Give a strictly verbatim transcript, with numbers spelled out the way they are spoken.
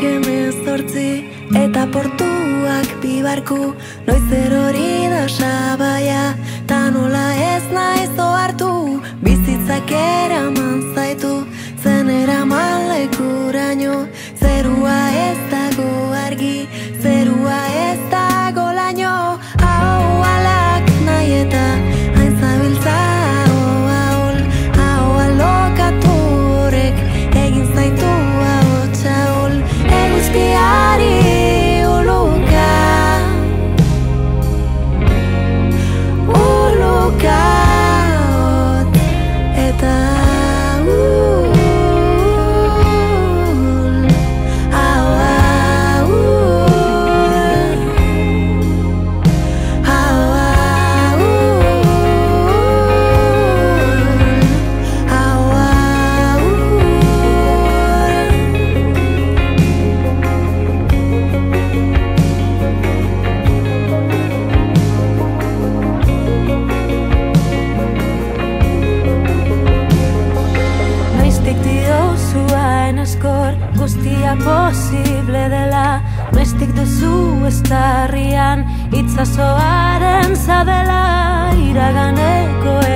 hemezortzi eta portuak bibarku, noiz erori da sabaia, ta nola ez naiz ohartu, bizitzak eraman zaitu, zen eraman lekuraino, zerua ez dago argi, zerua ez dago laino, hau alak nahi eta hain zabiltza hau hau alokatu horrek egin zaitu hau txaul, eguzkiari uluka uluka hot eta guztia posible dela, noiztik duzu estarrian itsasoaren zabela, iraganeko